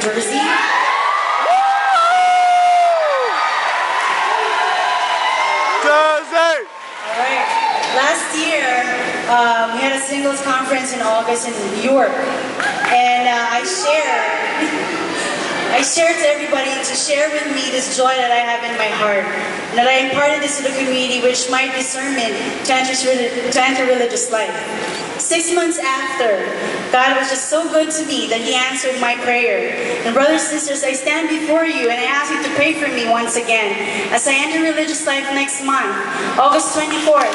Jersey. Alright. Last year, we had a singles conference in August in New York. And I shared to everybody to share with me this joy that I have in my heart. And that I imparted this to the community, which my discernment to enter religious life. 6 months after, God was just so good to me that He answered my prayer. And brothers and sisters, I stand before you and I ask you to pray for me once again as I enter religious life next month, August 24th.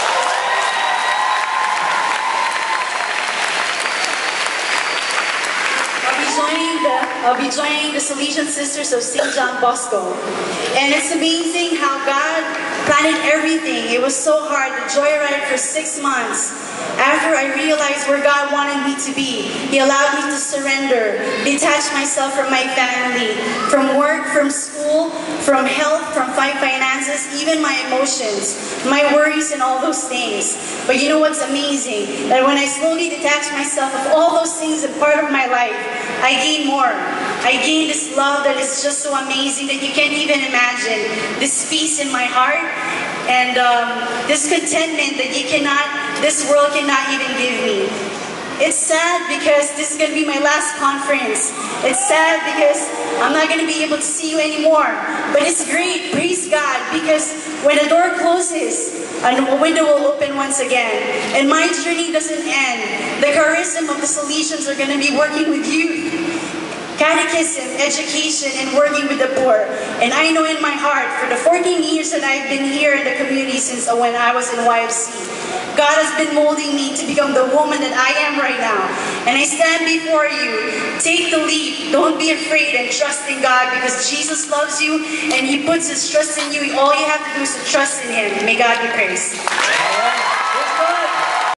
I'll be joining the Salesian Sisters of St. John Bosco. And it's amazing how God planned everything. It was so hard to joyride for 6 months. After I realized where God wanted me to be, He allowed me to surrender, detach myself from my family, from work, from school, from health, from finances, even my emotions, my worries and all those things. But you know what's amazing? That when I slowly detach myself of all those things and part of my life, I gain more. I gain this love that is just so amazing that you can't even imagine. This peace in my heart and this contentment that this world cannot even give me. It's sad because this is going to be my last conference. It's sad because I'm not going to be able to see you anymore. But it's great, praise God, because when the door closes, a window will open once again. And my journey doesn't end. The charism of the Salesians are going to be working with youth, catechism, education, and working with the poor. And I know in my heart, for the 14 years that I've been here in the community since when I was in YFC, God has been molding me to become the woman that I am right now. And I stand before you. Take the leap. Don't be afraid and trust in God because Jesus loves you and He puts His trust in you. All you have to do is to trust in Him. May God be praised.